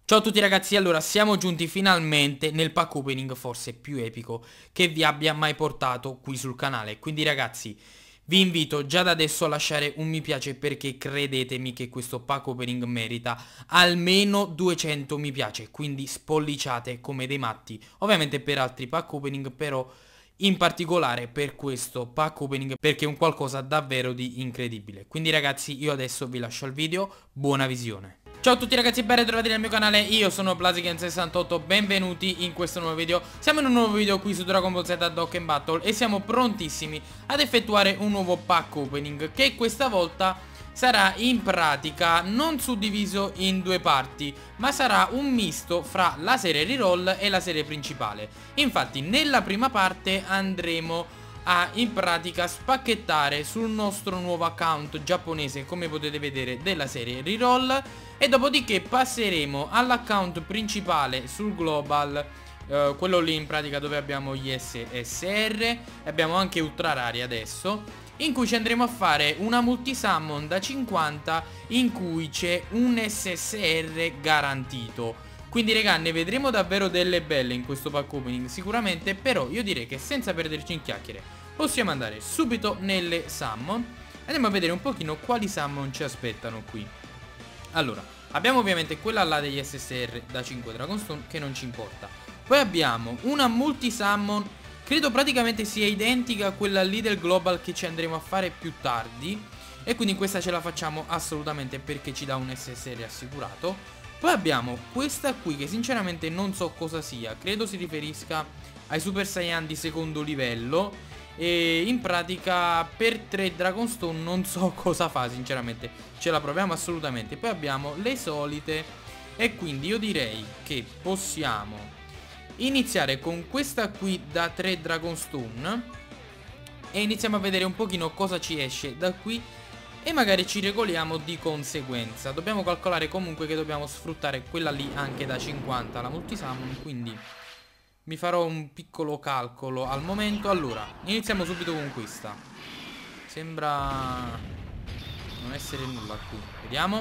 Ciao a tutti ragazzi, allora siamo giunti finalmente nel pack opening forse più epico che vi abbia mai portato qui sul canale. Quindi ragazzi, vi invito già da adesso a lasciare un mi piace perché credetemi che questo pack opening merita almeno 200 mi piace. Quindi spolliciate come dei matti, ovviamente per altri pack opening, però in particolare per questo pack opening perché è un qualcosa davvero di incredibile. Quindi ragazzi, io adesso vi lascio il video, buona visione. Ciao a tutti ragazzi, ben ritrovati nel mio canale, io sono Blaziken68, benvenuti in questo nuovo video. Siamo in un nuovo video qui su Dragon Ball Z Dokkan Battle e siamo prontissimi ad effettuare un nuovo pack opening che questa volta sarà in pratica non suddiviso in due parti, ma sarà un misto fra la serie reroll e la serie principale. Infatti nella prima parte andremo a in pratica spacchettare sul nostro nuovo account giapponese, come potete vedere, della serie reroll, e dopodiché passeremo all'account principale sul global, quello lì in pratica dove abbiamo gli SSR e abbiamo anche Ultra Rari adesso, in cui ci andremo a fare una multisummon da 50 in cui c'è un SSR garantito. Quindi raga, ne vedremo davvero delle belle in questo pack opening sicuramente, però io direi che senza perderci in chiacchiere possiamo andare subito nelle summon. Andiamo a vedere un pochino quali summon ci aspettano qui. Allora, abbiamo ovviamente quella là degli SSR da 5 Dragonstone che non ci importa. Poi abbiamo una multisummon, credo praticamente sia identica a quella lì del global che ci andremo a fare più tardi, e quindi questa ce la facciamo assolutamente perché ci dà un SSR assicurato. Poi abbiamo questa qui che sinceramente non so cosa sia, credo si riferisca ai Super Saiyan di secondo livello, e in pratica per 3 Dragonstone non so cosa fa sinceramente, ce la proviamo assolutamente. Poi abbiamo le solite e quindi io direi che possiamo iniziare con questa qui da 3 Dragonstone e iniziamo a vedere un pochino cosa ci esce da qui e magari ci regoliamo di conseguenza. Dobbiamo calcolare comunque che dobbiamo sfruttare quella lì anche da 50, la multisummon, quindi mi farò un piccolo calcolo al momento. Allora, iniziamo subito con questa. Sembra non essere nulla qui. Vediamo.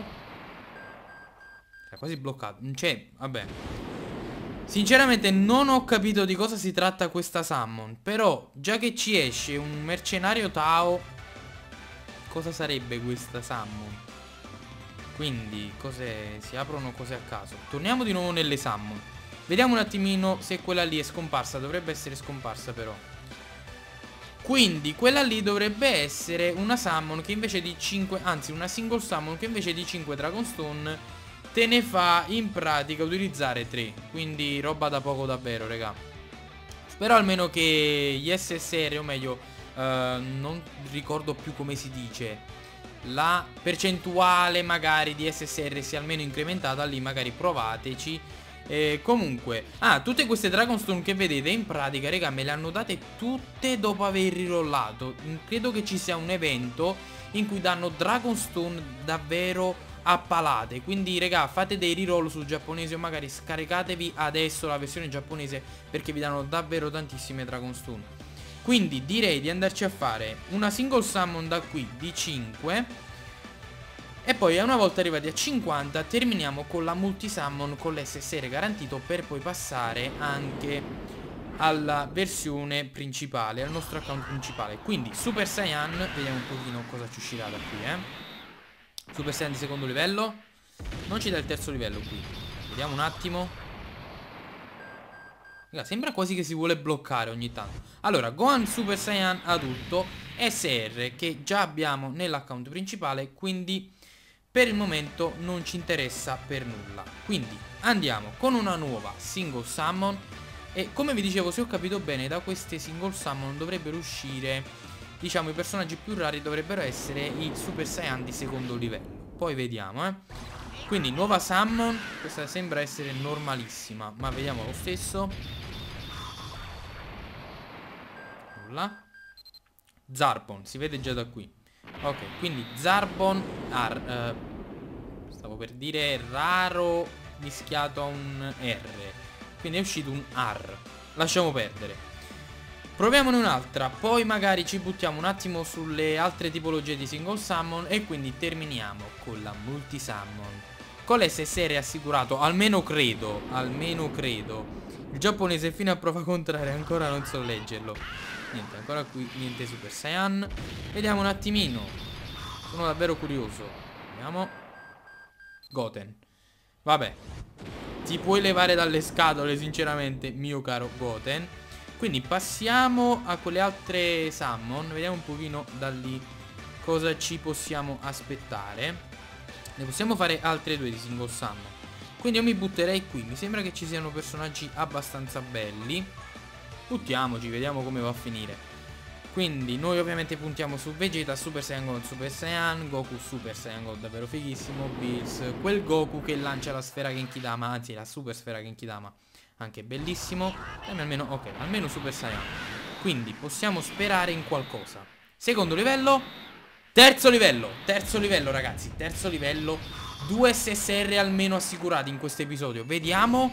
È quasi bloccato. Cioè, vabbè. Sinceramente non ho capito di cosa si tratta questa summon, però già che ci esce un mercenario Tao, cosa sarebbe questa summon? Quindi cos'è? Si aprono cose a caso. Torniamo di nuovo nelle summon. Vediamo un attimino se quella lì è scomparsa. Dovrebbe essere scomparsa però. Quindi quella lì dovrebbe essere una summon che invece di 5, anzi una single summon che invece di 5 Dragonstone te ne fa in pratica utilizzare 3. Quindi roba da poco davvero, raga. Spero almeno che gli SSR, o meglio, non ricordo più come si dice, la percentuale magari di SSR sia almeno incrementata. Lì magari provateci. Comunque, tutte queste Dragonstone che vedete in pratica, raga, me le hanno date tutte dopo aver rirollato. Credo che ci sia un evento in cui danno Dragonstone davvero a palate. Quindi raga, fate dei reroll sul giapponese o magari scaricatevi adesso la versione giapponese perché vi danno davvero tantissime Dragonstone. Quindi direi di andarci a fare una single summon da qui di 5 e poi una volta arrivati a 50 terminiamo con la multisummon con l'SSR garantito, per poi passare anche alla versione principale, al nostro account principale. Quindi Super Saiyan, vediamo un pochino cosa ci uscirà da qui, Super Saiyan di secondo livello. Non ci dà il terzo livello qui. Vediamo un attimo. Sembra quasi che si vuole bloccare ogni tanto. Allora, Gohan Super Saiyan adulto SR che già abbiamo nell'account principale, quindi per il momento non ci interessa per nulla. Quindi andiamo con una nuova single summon. E come vi dicevo, se ho capito bene, da queste single summon dovrebbero uscire, diciamo, i personaggi più rari dovrebbero essere i Super Saiyan di secondo livello. Poi vediamo, Quindi nuova summon. Questa sembra essere normalissima, ma vediamo lo stesso. Nulla. Zarbon, si vede già da qui. Ok, quindi Zarbon stavo per dire raro mischiato a un R, quindi è uscito un R. Lasciamo perdere. Proviamone un'altra, poi magari ci buttiamo un attimo sulle altre tipologie di single summon e quindi terminiamo con la multisummon. con l'SSR assicurato, almeno credo. Almeno credo. Il giapponese fino a prova contraria, ancora non so leggerlo. Niente, ancora qui niente Super Saiyan. Vediamo un attimino. Sono davvero curioso. Vediamo. Goten. Vabbè. Ti puoi levare dalle scatole, sinceramente, mio caro Goten. Quindi passiamo a quelle altre summon. Vediamo un pochino da lì cosa ci possiamo aspettare. Ne possiamo fare altre due di single summon. Quindi io mi butterei qui. Mi sembra che ci siano personaggi abbastanza belli. Buttiamoci, vediamo come va a finire. Quindi noi ovviamente puntiamo su Vegeta, Super Saiyan God, Super Saiyan, Goku Super Saiyan God, davvero fighissimo, Bills, quel Goku che lancia la sfera Genkidama, anzi la super sfera Genkidama, anche bellissimo. E almeno, ok, almeno Super Saiyan. Quindi possiamo sperare in qualcosa. Secondo livello, terzo livello ragazzi, terzo livello. 2 SSR almeno assicurati in questo episodio. Vediamo.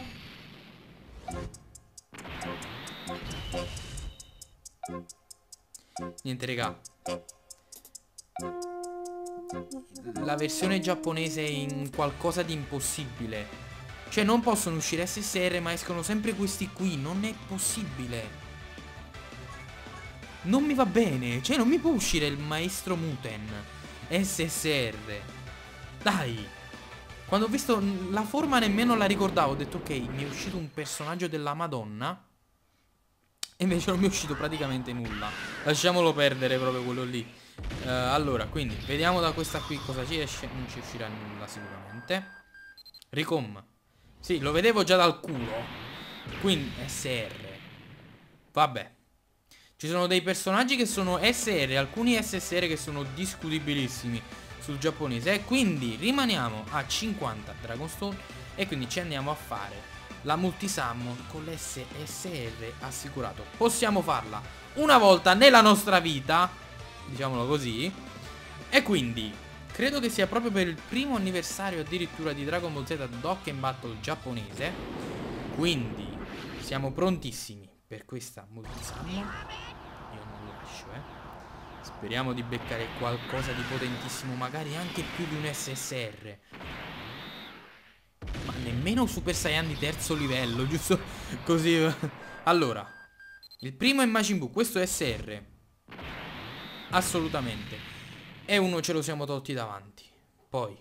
Niente raga. La versione giapponese è in qualcosa di impossibile. Cioè non possono uscire SSR ma escono sempre questi qui. Non è possibile. Non mi va bene. Cioè non mi può uscire il maestro Muten SSR. Dai. Quando ho visto la forma nemmeno la ricordavo. Ho detto ok, mi è uscito un personaggio della Madonna. E invece non mi è uscito praticamente nulla. Lasciamolo perdere proprio quello lì. Allora, quindi vediamo da questa qui cosa ci esce. Non ci uscirà nulla sicuramente. Ricom. Sì, lo vedevo già dal culo. Quindi SR. Vabbè. Ci sono dei personaggi che sono SR, alcuni SSR che sono discutibilissimi sul giapponese. E quindi rimaniamo a 50 Dragonstone. E quindi ci andiamo a fare la multisummon con l'SSR assicurato. Possiamo farla una volta nella nostra vita, diciamolo così. E quindi credo che sia proprio per il primo anniversario addirittura di Dragon Ball Z Dokkan Battle giapponese. Quindi siamo prontissimi per questa multisummon. Io non lascio, Speriamo di beccare qualcosa di potentissimo, magari anche più di un SSR. Ma nemmeno Super Saiyan di terzo livello, giusto così. Allora, il primo è Majin Buu, questo è SR. Assolutamente. E uno ce lo siamo tolti davanti. Poi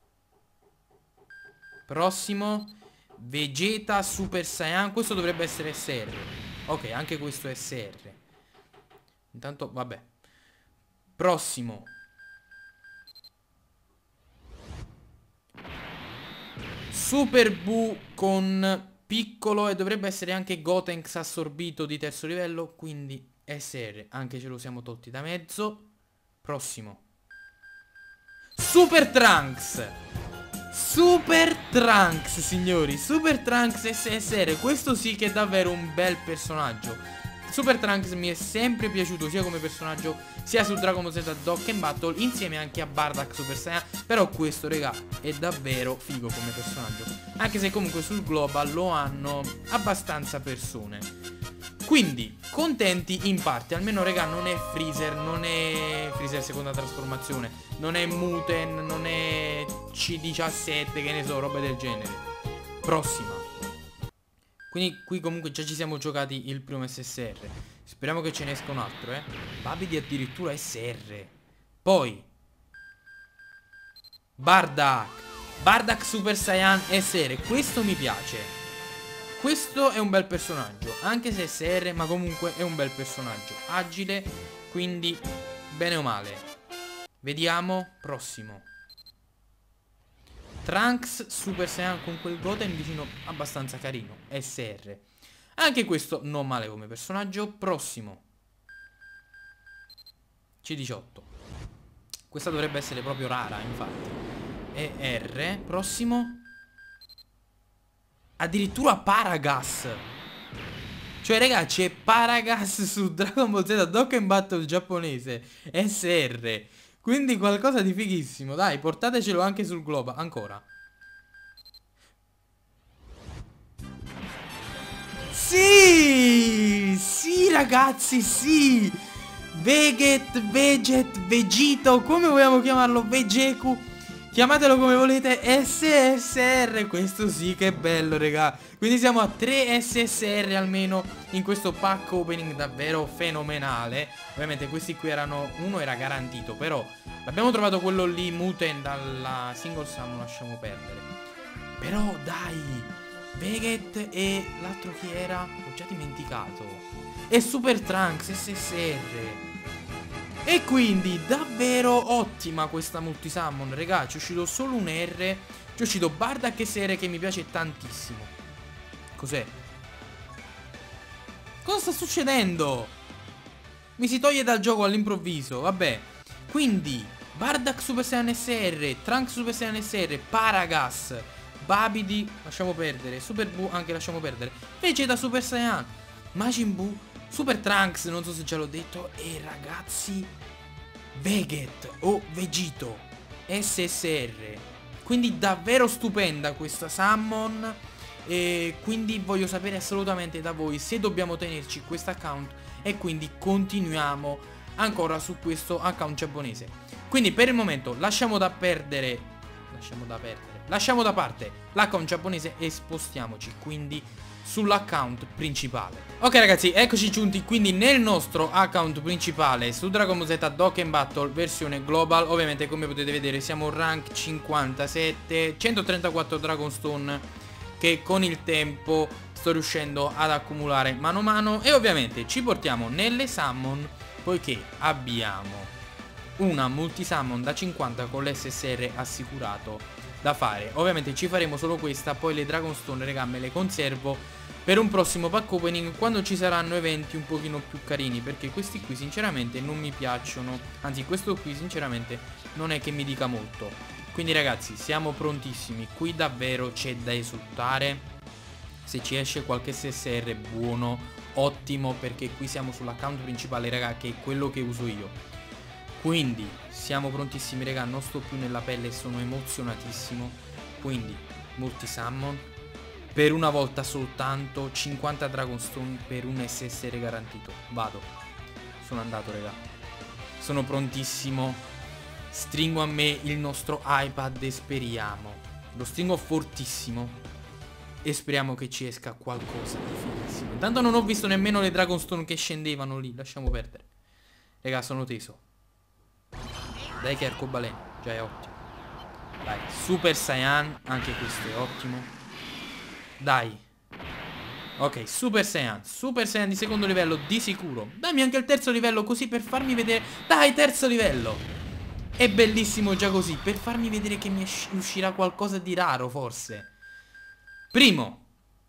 prossimo Vegeta Super Saiyan. Questo dovrebbe essere SR. Ok, anche questo è SR. Intanto, vabbè. Prossimo Super Buu con piccolo. E dovrebbe essere anche Gotenks assorbito di terzo livello. Quindi SR. Anche ce lo siamo tolti da mezzo. Prossimo Super Trunks. Super Trunks, signori. Super Trunks SSR. Questo sì che è davvero un bel personaggio. Super Trunks mi è sempre piaciuto sia come personaggio sia su Dragon Ball Z Dokkan Battle, insieme anche a Bardock Super Saiyan. Però questo, raga, è davvero figo come personaggio, anche se comunque sul global lo hanno abbastanza persone. Quindi contenti in parte. Almeno, raga, non è Freezer. Non è Freezer seconda trasformazione. Non è Muten. Non è C17, che ne so, roba del genere. Prossima. Quindi qui comunque già ci siamo giocati il primo SSR. Speriamo che ce ne esca un altro, Babidi addirittura SR. Poi Bardock Super Saiyan SR. Questo mi piace. Questo è un bel personaggio, anche se SR, ma comunque è un bel personaggio. Agile, quindi bene o male. Vediamo, prossimo. Trunks Super Saiyan con quel Goten vicino, abbastanza carino. SR. Anche questo non male come personaggio. Prossimo C18. Questa dovrebbe essere proprio rara, infatti. E R. Prossimo addirittura Paragas. Cioè, raga, c'è Paragas su Dragon Ball Z Dokkan Battle giapponese SR. Quindi qualcosa di fighissimo. Dai, portatecelo anche sul globo. Ancora. Sì! Sì, ragazzi, sì! Veget, Vegito, come vogliamo chiamarlo? Vegeku. Chiamatelo come volete, SSR. Questo sì che è bello, raga. Quindi siamo a 3 SSR almeno in questo pack opening davvero fenomenale. Ovviamente questi qui erano, uno era garantito, però l'abbiamo trovato quello lì Muten dalla single summon, lasciamo perdere. Però dai, Veget e l'altro chi era? Ho già dimenticato. E Super Trunks SSR. E quindi davvero ottima questa multisummon, raga. Ci è uscito solo un R. Ci è uscito Bardock SR che mi piace tantissimo. Cos'è? Cosa sta succedendo? Mi si toglie dal gioco all'improvviso. Vabbè. Quindi Bardock Super Saiyan SR, Trunks Super Saiyan SR, Paragas, Babidi, lasciamo perdere, Super Buu anche lasciamo perdere, Vegeta Super Saiyan, Majin Buu, Super Trunks, non so se già l'ho detto. E ragazzi, Veget o Vegito SSR. Quindi davvero stupenda questa summon. E quindi voglio sapere assolutamente da voi se dobbiamo tenerci questo account. E quindi continuiamo ancora su questo account giapponese. Quindi per il momento lasciamo da parte l'account giapponese e spostiamoci quindi sull'account principale. Ok ragazzi, eccoci giunti quindi nel nostro account principale su Dragon Ball Z Dokkan Battle versione global. Ovviamente come potete vedere siamo rank 57, 134 Dragonstone che con il tempo sto riuscendo ad accumulare mano a mano. E ovviamente ci portiamo nelle summon, poiché abbiamo una multisummon da 50 con l'SSR assicurato da fare. Ovviamente ci faremo solo questa, poi le Dragonstone raga me le conservo per un prossimo pack opening quando ci saranno eventi un pochino più carini, perché questi qui sinceramente non mi piacciono, anzi questo qui sinceramente non è che mi dica molto. Quindi ragazzi siamo prontissimi, qui davvero c'è da esultare. Se ci esce qualche SSR buono, ottimo, perché qui siamo sull'account principale raga, che è quello che uso io. Quindi siamo prontissimi raga, non sto più nella pelle, sono emozionatissimo. Quindi multisummon, per una volta soltanto 50 Dragonstone per un SSR garantito. Vado, sono andato raga, sono prontissimo. Stringo a me il nostro iPad e speriamo, lo stringo fortissimo e speriamo che ci esca qualcosa di fighissimo. Intanto non ho visto nemmeno le Dragonstone che scendevano lì, lasciamo perdere. Raga sono teso. Dai che arcobaleno, già è ottimo. Dai, Super Saiyan, anche questo è ottimo. Dai. Ok, Super Saiyan di secondo livello di sicuro. Dammi anche il terzo livello così per farmi vedere. Dai, terzo livello. È bellissimo già così, per farmi vedere che mi uscirà qualcosa di raro forse. Primo.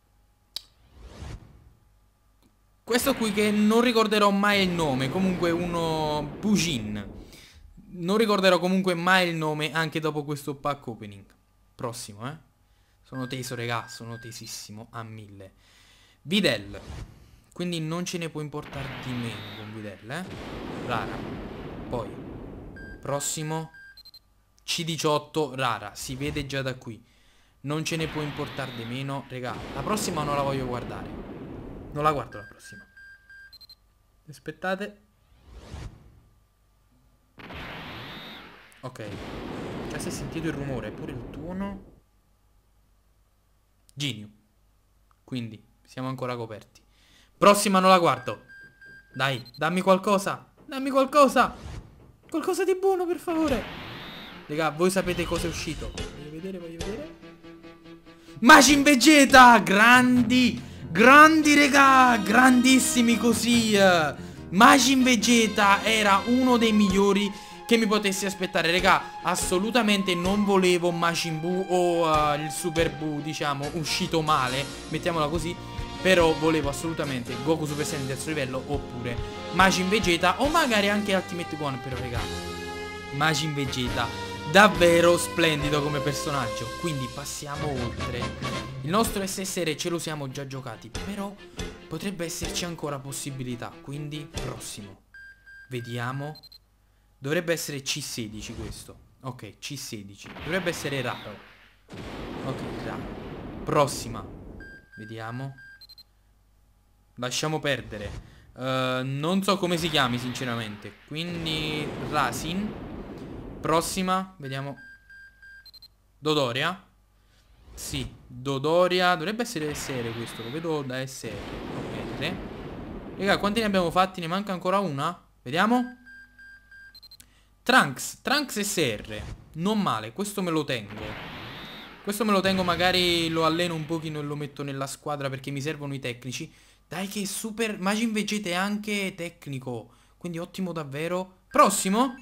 Questo qui che non ricorderò mai il nome, comunque uno Bujin. Non ricorderò comunque mai il nome anche dopo questo pack opening. Prossimo, eh. Sono teso, raga, sono tesissimo a 1000. Videl. Quindi non ce ne può importare di meno con Videl, eh. Rara. Poi prossimo C18 rara, si vede già da qui. Non ce ne può importare di meno, raga. La prossima non la voglio guardare. Non la guardo la prossima. Aspettate. Ok. Già si è sentito il rumore, pure il tuono. Genio. Quindi siamo ancora coperti. Prossima non la guardo. Dai, dammi qualcosa. Dammi qualcosa. Qualcosa di buono per favore. Raga, voi sapete cosa è uscito. Voglio vedere, voglio vedere. Majin Vegeta. Grandi. Grandi raga. Grandissimi così. Majin Vegeta era uno dei migliori che mi potessi aspettare, raga. Assolutamente non volevo Majin Buu o il Super Buu, diciamo, uscito male, mettiamola così. Però volevo assolutamente Goku Super Saiyan di terzo livello oppure Majin Vegeta o magari anche Ultimate Gohan. Però raga, Majin Vegeta davvero splendido come personaggio. Quindi passiamo oltre. Il nostro SSR ce lo siamo già giocati, però potrebbe esserci ancora possibilità. Quindi prossimo. Vediamo. Dovrebbe essere C16 questo. Ok, C16. Dovrebbe essere raro. Ok, raro. Prossima. Vediamo. Lasciamo perdere. Non so come si chiami sinceramente. Quindi Rasin. Prossima. Vediamo. Dodoria. Sì, Dodoria. Dovrebbe essere SR questo, lo vedo da SR. Ok. Raga, quanti ne abbiamo fatti? Ne manca ancora una? Vediamo. Trunks SR. Non male, questo me lo tengo. Questo me lo tengo, magari lo alleno un pochino e lo metto nella squadra perché mi servono i tecnici. Dai che super... Majin Vegeta è anche tecnico, quindi ottimo davvero. Prossimo.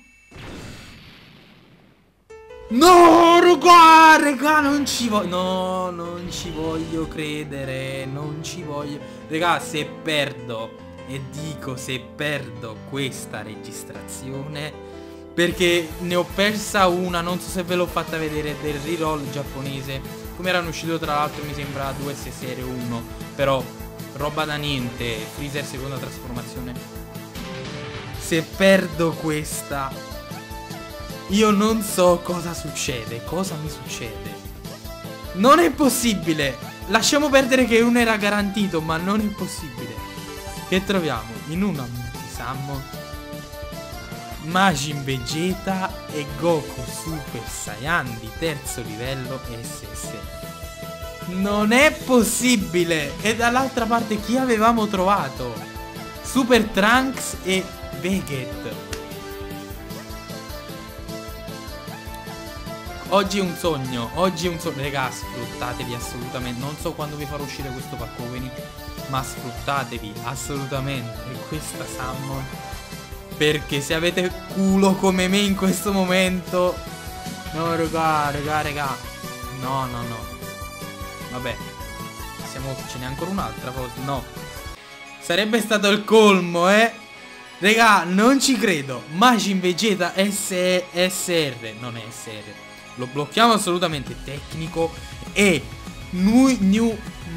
No, raga, non ci voglio. No, non ci voglio credere. Non ci voglio. Raga, se perdo, e dico se perdo questa registrazione, perché ne ho persa una, non so se ve l'ho fatta vedere, del reroll giapponese. Come erano uscito tra l'altro mi sembra 2 SSR 1. Però roba da niente. Freezer seconda trasformazione. Se perdo questa, io non so cosa succede. Cosa mi succede? Non è possibile. Lasciamo perdere che uno era garantito, ma non è possibile. Che troviamo? In una multisammo Majin Vegeta e Goku Super Saiyan di terzo livello SSR. Non è possibile. E dall'altra parte chi avevamo trovato? Super Trunks e Veget. Oggi è un sogno. Raga, sfruttatevi assolutamente. Non so quando vi farò uscire questo pack opening, ma sfruttatevi assolutamente questa summon, perché se avete culo come me in questo momento... No, raga. No. Vabbè. Ce n'è ancora un'altra forse. No. Sarebbe stato il colmo, Raga, non ci credo. Majin Vegeta SR. Non è SR. Lo blocchiamo assolutamente. Tecnico. E new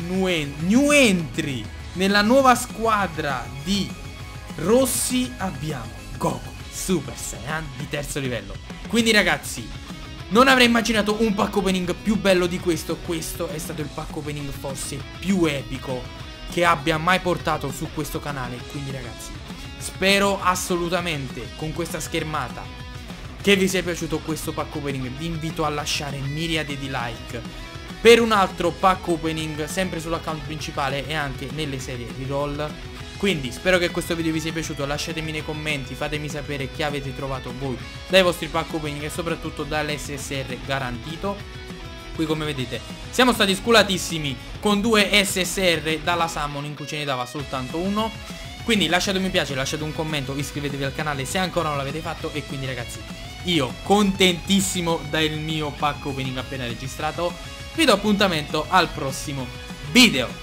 entry nella nuova squadra di Rossi abbiamo Goku Super Saiyan di terzo livello. Quindi ragazzi, non avrei immaginato un pack opening più bello di questo. Questo è stato il pack opening forse più epico che abbia mai portato su questo canale. Quindi ragazzi, spero assolutamente con questa schermata che vi sia piaciuto questo pack opening. Vi invito a lasciare miriade di like per un altro pack opening sempre sull'account principale e anche nelle serie reroll. Quindi spero che questo video vi sia piaciuto. Lasciatemi nei commenti, fatemi sapere che avete trovato voi dai vostri pack opening e soprattutto dall'SSR garantito. Qui come vedete siamo stati sculatissimi con 2 SSR dalla summon in cui ce ne dava soltanto uno. Quindi lasciate un mi piace, lasciate un commento, iscrivetevi al canale se ancora non l'avete fatto. E quindi ragazzi, io contentissimo dal mio pack opening appena registrato. Vi do appuntamento al prossimo video.